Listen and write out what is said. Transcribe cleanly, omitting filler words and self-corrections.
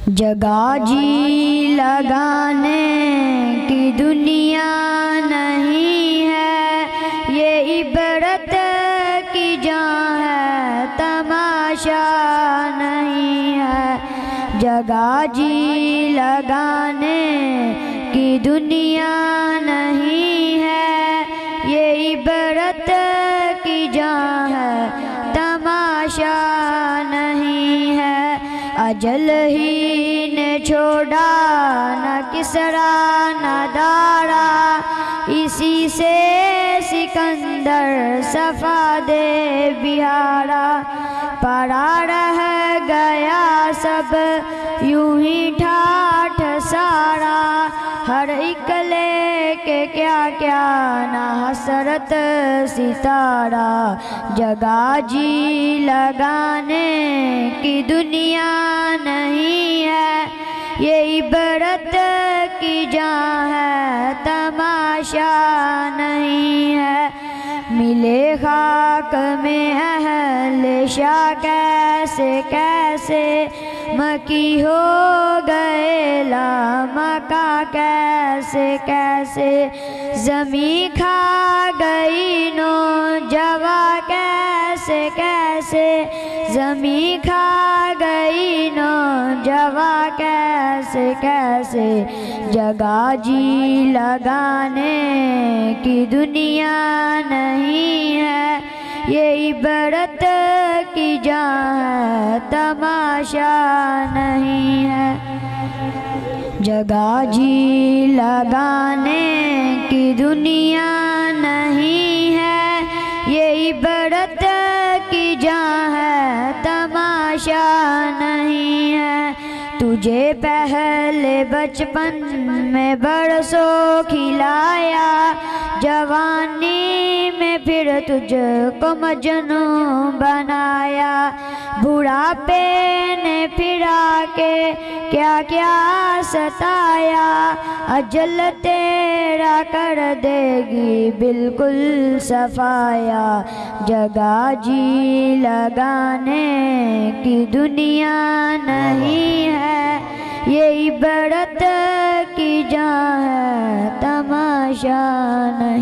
جگہ جی لگانے کی دنیا نہیں ہے، یہ عبرت کی جان ہے، تماشا نہیں ہے۔ جگہ جی لگانے کی دنیا نہیں ہے، یہ عبرت کی جان ہے، تماشا نہیں ہے۔ اجل ہی نے چھوڑا نہ کسریٰ نہ دارا، اسی سے سکندر صفا دے بہارا۔ پڑا رہ گیا سب یوں ہی ٹھاٹھ سارا، ہر ایک لے کے کیا کیا نہ حسرت ستارہ۔ جگہ جی لگانے کی دنیا نہیں ہے، یہ عبرت کی جان ہے، تماشا نہیں ہے۔ ملے خاک میں اہل شاہ کیسے کیسے، مکی ہو گئے لامکاں کیسے کیسے، زمین کھا گئی نوجواں کیسے کیسے، زمین کھا گئی نوجواں کیسے کیسے۔ جگہ جی لگانے کی دنیا نہیں ہے، یہ عبرت کی جان ہے، تماشا نہیں ہے۔ جگہ جی لگانے کی دنیا نہیں ہے، یہ عبرت کی جان ہے، تماشا نہیں ہے۔ تجھے پہلے بچپن میں برسوں کھلایا، جوانی میں پھر تجھ کو مجنوں بنایا، بڑھاپے نے پھر آ کے کیا کیا ستایا، اجل تیرا کر دے گی بالکل صفایا۔ جگہ جی لگانے کی دنیا نہیں ہے، یہ عبرت کی جان ہے، تماشا نہیں۔